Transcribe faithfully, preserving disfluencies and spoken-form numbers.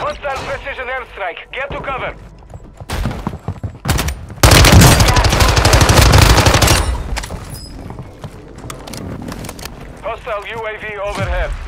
Hostile precision airstrike. Get to cover. Hostile U A V overhead.